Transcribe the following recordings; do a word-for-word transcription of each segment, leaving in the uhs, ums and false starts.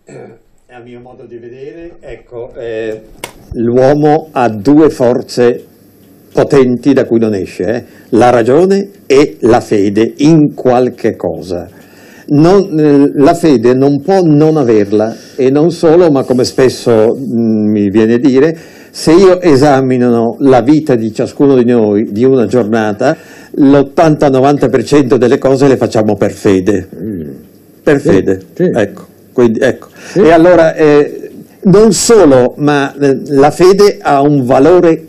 A mio modo di vedere, ecco, eh, l'uomo ha due forze potenti da cui non esce, eh? La ragione e la fede in qualche cosa. Non, eh, la fede non può non averla, e non solo, ma come spesso mh, mi viene a dire, se io esamino la vita di ciascuno di noi di una giornata, l'ottanta novanta per cento delle cose le facciamo per fede, per fede, sì, sì. ecco. Quindi, ecco. Sì. E allora eh, non solo, ma eh, la fede ha un valore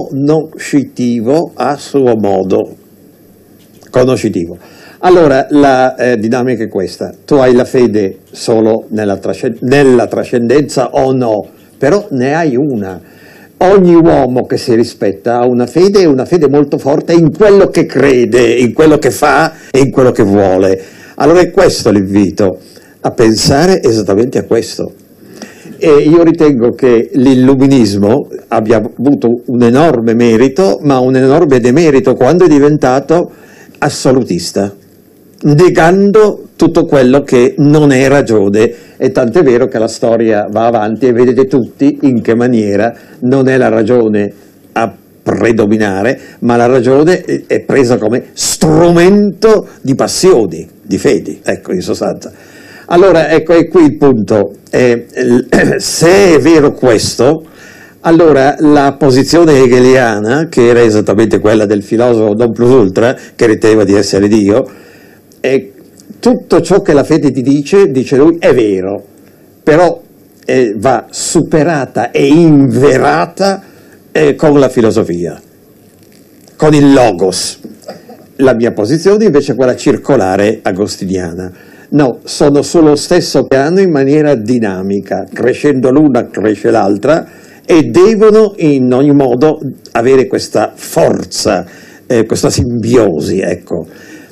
conoscitivo a suo modo, conoscitivo. Allora la eh, dinamica è questa: tu hai la fede solo nella, trascend- nella trascendenza o no, però ne hai una. Ogni uomo che si rispetta ha una fede, e una fede molto forte in quello che crede, in quello che fa e in quello che vuole. Allora è questo l'invito, a pensare esattamente a questo. E io ritengo che l'illuminismo abbia avuto un enorme merito, ma un enorme demerito quando è diventato assolutista, negando tutto quello che non è ragione, e tant'è vero che la storia va avanti e vedete tutti in che maniera non è la ragione a predominare, ma la ragione è presa come strumento di passioni, di fedi, ecco, in sostanza. Allora, ecco, è qui il punto. Eh, se è vero questo, allora la posizione hegeliana, che era esattamente quella del filosofo non plus ultra, che riteneva di essere Dio, è tutto ciò che la fede ti dice, dice lui, è vero, però eh, va superata e inverata eh, con la filosofia, con il logos. La mia posizione invece è quella circolare agostiniana. No, sono sullo stesso piano in maniera dinamica, crescendo l'una cresce l'altra, e devono in ogni modo avere questa forza, eh, questa simbiosi, ecco.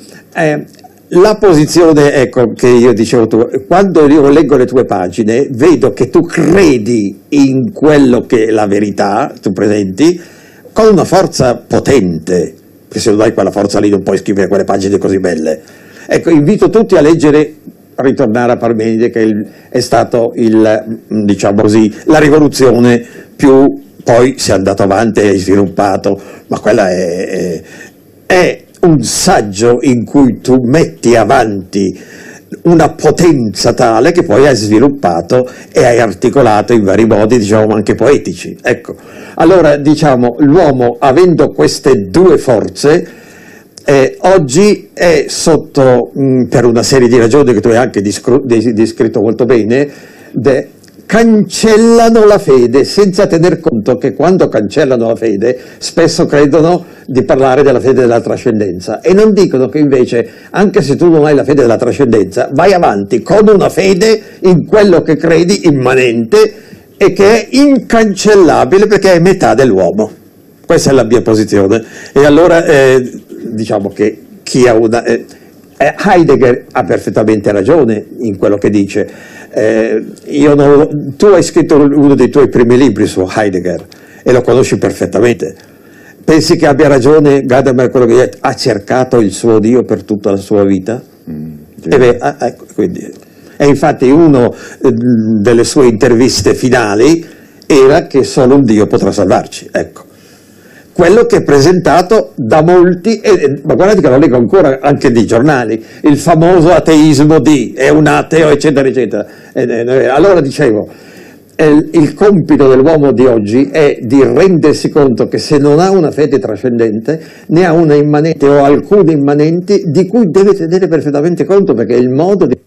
Eh, la posizione, ecco, che io dicevo tu, quando io leggo le tue pagine, vedo che tu credi in quello che è la verità, tu presenti, con una forza potente, perché se non hai quella forza lì non puoi scrivere quelle pagine così belle. Ecco, invito tutti a leggere, a ritornare a Parmenide, che il, è stato il, diciamo così, la rivoluzione più, poi si è andato avanti e sviluppato, ma quella è, è, è un saggio in cui tu metti avanti una potenza tale che poi hai sviluppato e hai articolato in vari modi, diciamo anche poetici. Ecco, allora diciamo, l'uomo, avendo queste due forze, Eh, oggi è sotto, mh, per una serie di ragioni che tu hai anche discru- descritto molto bene, de- cancellano la fede senza tener conto che quando cancellano la fede spesso credono di parlare della fede della trascendenza, e non dicono che invece, anche se tu non hai la fede della trascendenza, vai avanti con una fede in quello che credi immanente e che è incancellabile perché è metà dell'uomo. Questa è la mia posizione. E allora eh, diciamo che chi ha una... Eh, Heidegger ha perfettamente ragione in quello che dice. Eh, io non, tu hai scritto uno dei tuoi primi libri su Heidegger e lo conosci perfettamente. Pensi che abbia ragione Gadamer quello che ha cercato il suo Dio per tutta la sua vita? Mm, e, beh, ah, ecco, quindi, e infatti una eh, delle sue interviste finali era che solo un Dio potrà salvarci, ecco. Quello che è presentato da molti, e, ma guardate che lo leggo ancora anche di giornali, il famoso ateismo di, è un ateo, eccetera, eccetera. E, e, allora dicevo, eh, il compito dell'uomo di oggi è di rendersi conto che se non ha una fede trascendente, ne ha una immanente o alcune immanenti di cui deve tenere perfettamente conto, perché è il modo di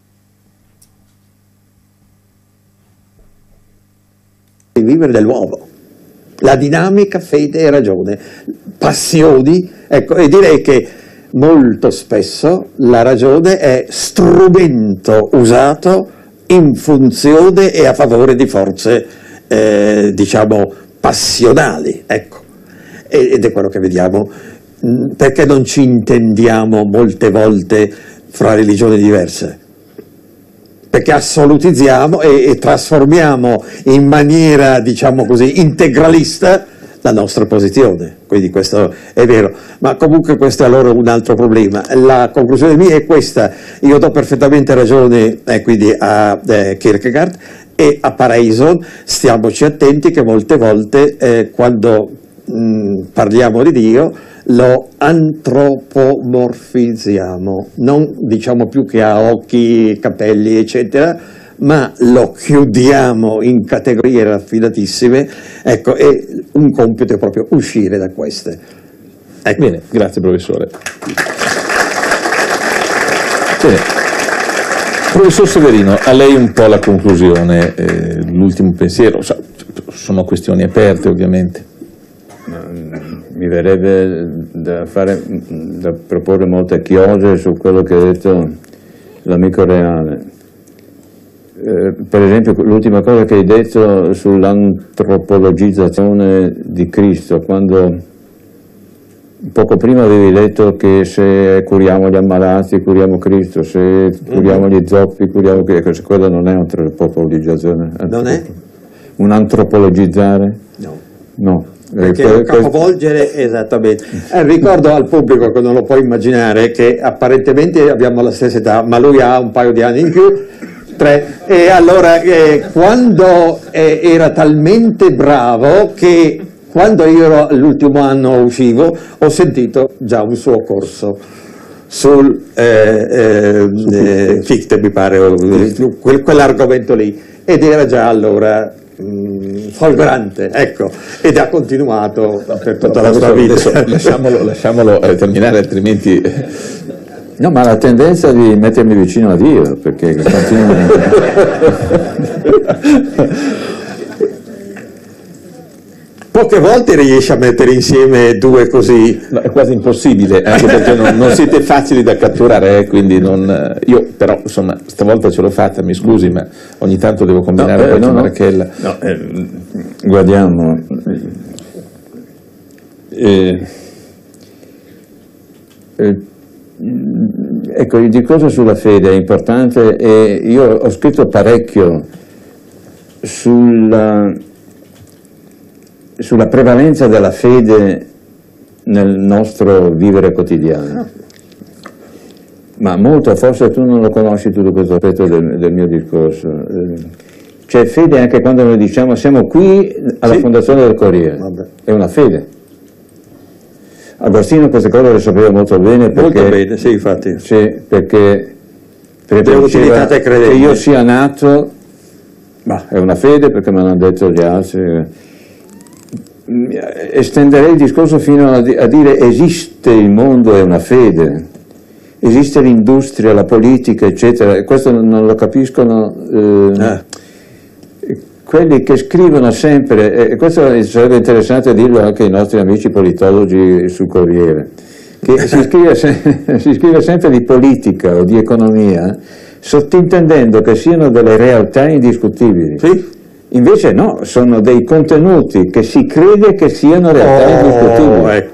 vivere dell'uomo. La dinamica fede e ragione, passioni, ecco, e direi che molto spesso la ragione è strumento usato in funzione e a favore di forze, eh, diciamo, passionali, ecco, ed è quello che vediamo, perché non ci intendiamo molte volte fra religioni diverse. Perché assolutizziamo e, e trasformiamo in maniera, diciamo così, integralista la nostra posizione, quindi questo è vero, ma comunque questo è allora un altro problema. La conclusione mia è questa: io do perfettamente ragione eh, quindi a eh, Kierkegaard e a Paraison. Stiamoci attenti che molte volte eh, quando mh, parliamo di Dio lo antropomorfizziamo, non diciamo più che ha occhi, capelli eccetera, ma lo chiudiamo in categorie raffinatissime. Ecco, e un compito è proprio uscire da queste. Ecco. Bene, grazie professore. Bene. Professor Severino, a lei un po' la conclusione, eh, l'ultimo pensiero, sono questioni aperte ovviamente. Mi verrebbe da, fare, da proporre molte chiose su quello che ha detto l'amico Reale. Eh, per esempio l'ultima cosa che hai detto sull'antropologizzazione di Cristo, quando poco prima avevi detto che se curiamo gli ammalati curiamo Cristo, se curiamo gli zoppi curiamo Cristo. Quello non è un'antropologizzazione. Non è? Un antropologizzare? No. No. Perché eh, capovolgere, esattamente. Eh, ricordo al pubblico che non lo può immaginare che apparentemente abbiamo la stessa età, ma lui ha un paio di anni in più, tre, e allora eh, quando eh, era talmente bravo che quando io ero all'ultimo anno uscivo ho sentito già un suo corso sul eh, eh, eh, Fichte, mi pare, o, quel, quell'argomento lì, ed era già allora Mm, folgorante, ecco, ed ha continuato per tutta la sua vita. Lasciamolo, lasciamolo eh, terminare, altrimenti. No, ma la tendenza di mettermi vicino a Dio, perché continua. Poche volte riesci a mettere insieme due così. No, è quasi impossibile, anche perché non, non siete facili da catturare, eh, quindi non, io però insomma stavolta ce l'ho fatta, mi scusi, ma ogni tanto devo combinare no, eh, con no, Marachella. No, eh, guardiamo, eh, eh, ecco, il discorso sulla fede è importante e io ho scritto parecchio sulla sulla prevalenza della fede nel nostro vivere quotidiano, ma molto, forse tu non lo conosci tutto questo aspetto del, del mio discorso. C'è fede anche quando noi diciamo siamo qui alla sì. Fondazione del Corriere. Vabbè. È una fede. Agostino queste cose le sapeva molto bene perché, molto bene, sì, infatti. Sì, perché, perché diceva che io sia nato, ma è una fede perché me l'hanno detto gli altri. Estenderei il discorso fino a, di, a dire esiste il mondo, è una fede, esiste l'industria, la politica eccetera, e questo non lo capiscono eh, ah. quelli che scrivono sempre, e questo sarebbe interessante dirlo anche ai nostri amici politologi sul Corriere, che si scrive, se, si scrive sempre di politica o di economia sottintendendo che siano delle realtà indiscutibili. Sì. Invece no, sono dei contenuti che si crede che siano realtà indiscutibili.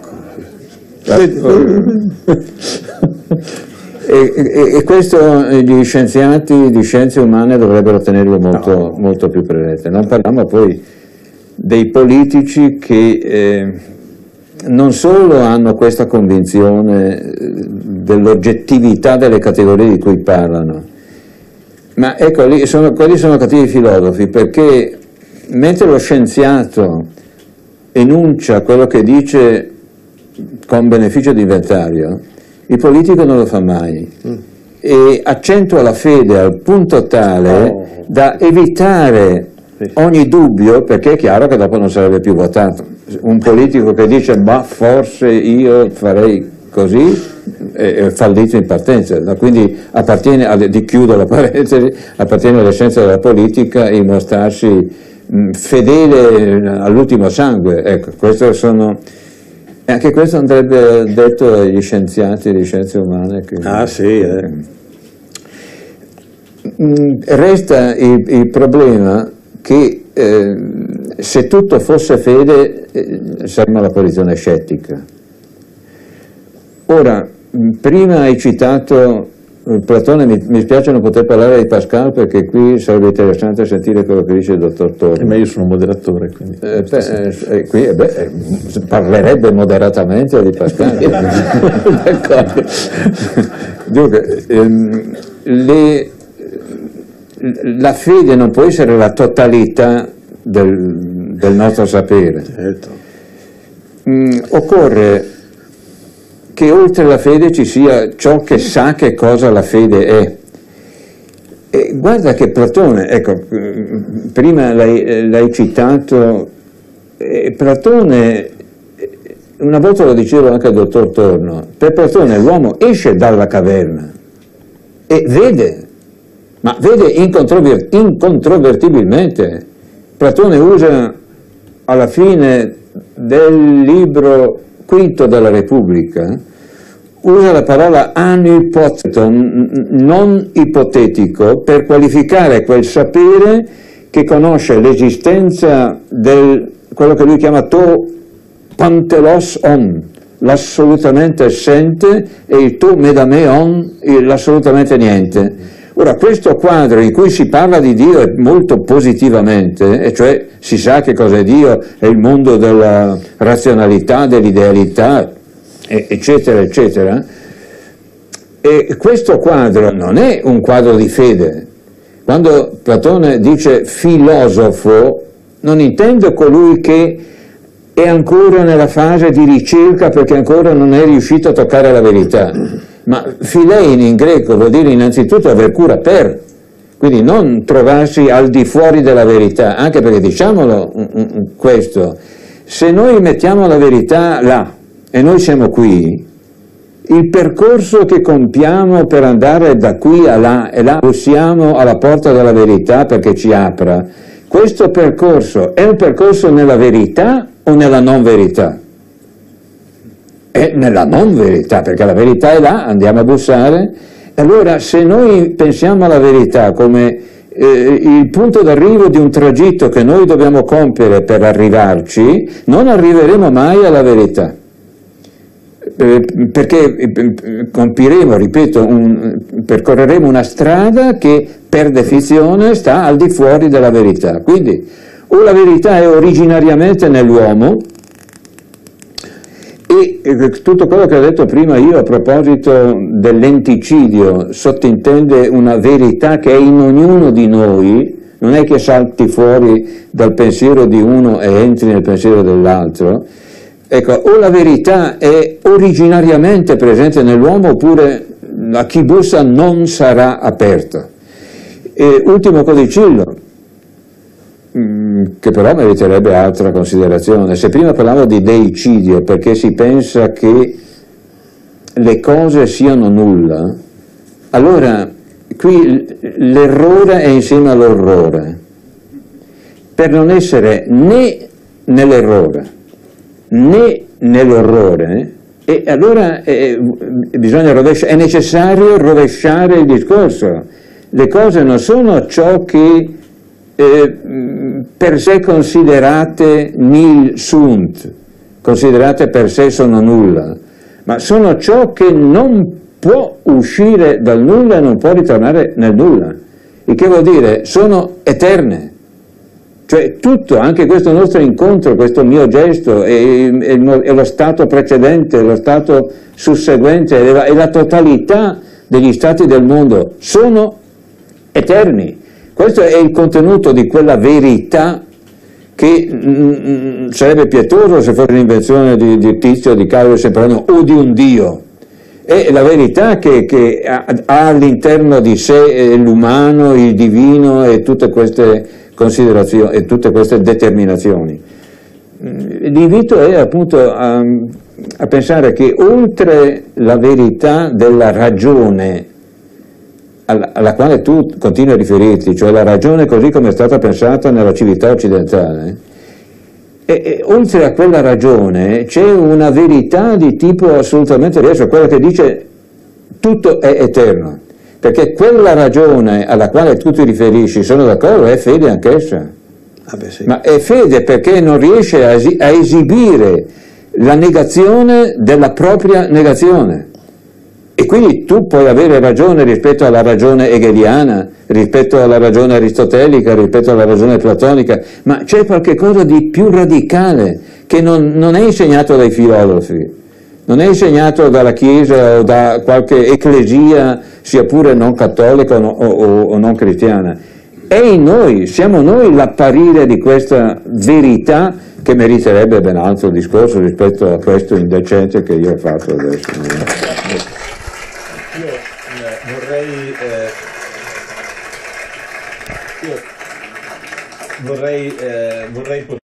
Oh, ecco. e, e, e questo gli scienziati di scienze umane dovrebbero tenerlo molto, no. molto più presente. Non parliamo poi dei politici che eh, non solo hanno questa convinzione dell'oggettività delle categorie di cui parlano, ma ecco, lì sono, quelli sono cattivi filosofi, perché mentre lo scienziato enuncia quello che dice con beneficio di inventario, il politico non lo fa mai mm. e accentua la fede al punto tale oh. da evitare sì. ogni dubbio, perché è chiaro che dopo non sarebbe più votato. Un politico che dice ma forse io farei così è fallito in partenza, quindi appartiene a, di chiudo la parentesi, appartiene all'essenza della politica e mostrarsi mh, fedele all'ultimo sangue. Ecco, questo sono, anche questo andrebbe detto agli scienziati di scienze umane. Che, ah sì, eh. mh, resta il, il problema che eh, se tutto fosse fede eh, saremmo alla posizione scettica. Ora, prima hai citato uh, Platone, mi, mi spiace non poter parlare di Pascal perché qui sarebbe interessante sentire quello che dice il dottor Torri. Ma io sono moderatore, quindi... Eh, beh, eh, qui eh, beh, parlerebbe moderatamente di Pascal. D'accordo. Dunque, ehm, le, la fede non può essere la totalità del, del nostro sapere. Certo. Mm, occorre che oltre la fede ci sia ciò che sa che cosa la fede è. E guarda che Platone, ecco, prima l'hai, l'hai citato, eh, Platone, una volta lo dicevo anche al dottor Torno, per Platone l'uomo esce dalla caverna e vede, ma vede incontrover- incontrovertibilmente. Platone usa alla fine del libro quinto della Repubblica, usa la parola anipoteton, non ipotetico, per qualificare quel sapere che conosce l'esistenza del, quello che lui chiama to pantelos on, l'assolutamente assente, e il to medame on, l'assolutamente niente. Ora, questo quadro in cui si parla di Dio è molto positivamente, e cioè si sa che cos'è Dio, è il mondo della razionalità, dell'idealità, eccetera, eccetera, e questo quadro non è un quadro di fede. Quando Platone dice filosofo, non intende colui che è ancora nella fase di ricerca perché ancora non è riuscito a toccare la verità, ma philein in greco vuol dire innanzitutto aver cura per, quindi non trovarsi al di fuori della verità, anche perché diciamolo questo, se noi mettiamo la verità là e noi siamo qui, il percorso che compiamo per andare da qui a là e là bussiamo alla porta della verità perché ci apra, questo percorso è un percorso nella verità o nella non verità? È nella non verità, perché la verità è là, andiamo a bussare. Allora, se noi pensiamo alla verità come eh, il punto d'arrivo di un tragitto che noi dobbiamo compiere per arrivarci, non arriveremo mai alla verità. Eh, perché eh, compiremo, ripeto, un, percorreremo una strada che per definizione sta al di fuori della verità. Quindi o la verità è originariamente nell'uomo, e eh, tutto quello che ho detto prima io a proposito del lenticidio sottintende una verità che è in ognuno di noi, non è che salti fuori dal pensiero di uno e entri nel pensiero dell'altro. Ecco, o la verità è originariamente presente nell'uomo oppure a chi bussa non sarà aperta. E ultimo codicillo, che però meriterebbe altra considerazione. Se prima parlavo di deicidio perché si pensa che le cose siano nulla, allora qui l'errore è insieme all'orrore, per non essere né nell'errore né nell'orrore, e allora eh, bisogna rovesciare, è necessario rovesciare il discorso. Le cose non sono ciò che eh, per sé considerate nil sunt, considerate per sé sono nulla, ma sono ciò che non può uscire dal nulla e non può ritornare nel nulla, il che vuol dire sono eterne. Cioè tutto, anche questo nostro incontro, questo mio gesto, è, è, è lo stato precedente, lo stato susseguente, è la, è la totalità degli stati del mondo, sono eterni. Questo è il contenuto di quella verità che mm, sarebbe pietoso se fosse l'invenzione di, di Tizio, di Caio Sempronius o di un Dio. È la verità che, che ha, ha all'interno di sé l'umano, il divino e tutte queste considerazioni e tutte queste determinazioni. L'invito è appunto a, a pensare che oltre la verità della ragione alla, alla quale tu continui a riferirti, cioè la ragione così come è stata pensata nella civiltà occidentale, e, e oltre a quella ragione c'è una verità di tipo assolutamente diverso, quella che dice tutto è eterno. Perché quella ragione alla quale tu ti riferisci, sono d'accordo, è fede anch'essa. Ah beh, sì. Ma è fede perché non riesce a, esi- a esibire la negazione della propria negazione. E quindi tu puoi avere ragione rispetto alla ragione hegeliana, rispetto alla ragione aristotelica, rispetto alla ragione platonica, ma c'è qualche cosa di più radicale che non, non è insegnato dai filosofi, non è insegnato dalla Chiesa o da qualche ecclesia, sia pure non cattolica o, o, o non cristiana. È in noi, siamo noi l'apparire di questa verità che meriterebbe ben altro discorso rispetto a questo indecente che io ho fatto adesso. Io eh, vorrei, eh, io vorrei, eh, vorrei